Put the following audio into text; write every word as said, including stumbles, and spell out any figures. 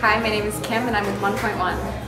Hi, my name is Kim and I'm with one point one.